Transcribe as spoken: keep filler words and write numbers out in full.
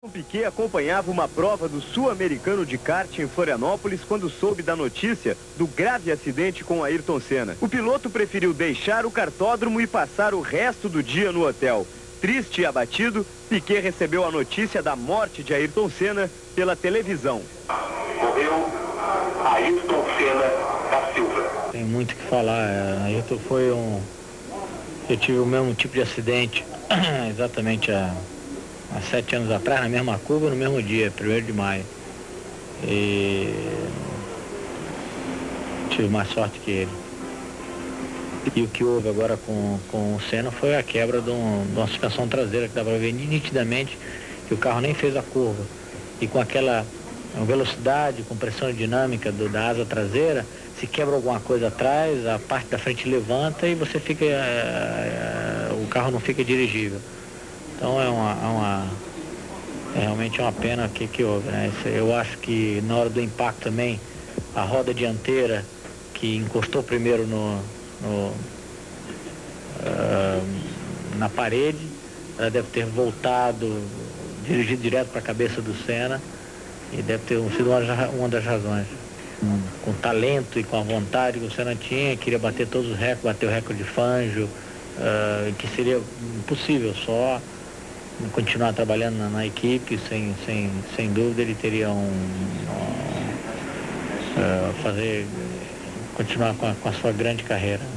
Piquet acompanhava uma prova do sul-americano de kart em Florianópolis quando soube da notícia do grave acidente com Ayrton Senna. O piloto preferiu deixar o kartódromo e passar o resto do dia no hotel. Triste e abatido, Piquet recebeu a notícia da morte de Ayrton Senna pela televisão. Morreu Ayrton Senna da Silva. Tem muito o que falar. Ayrton foi um... Eu tive o mesmo tipo de acidente exatamente há... há sete anos atrás, na mesma curva, no mesmo dia, primeiro de maio. E tive mais sorte que ele. E o que houve agora com, com o Senna foi a quebra de, um, de uma suspensão traseira, que dava para ver nitidamente que o carro nem fez a curva. E com aquela velocidade, com pressão dinâmica do, da asa traseira, se quebra alguma coisa atrás, a parte da frente levanta e você fica, é, é, o carro não fica dirigível. Então é uma, é uma é realmente uma pena que, que houve, né? Eu acho que na hora do impacto também, a roda dianteira que encostou primeiro no, no, uh, na parede, ela deve ter voltado, dirigido direto para a cabeça do Senna, e deve ter sido uma, uma das razões. Hum. Com o talento e com a vontade que o Senna tinha, queria bater todos os recordes, bater o recorde de Fangio, uh, que seria impossível só continuar trabalhando na, na equipe, sem, sem, sem dúvida ele teria um, um uh, fazer, continuar com a, com a sua grande carreira.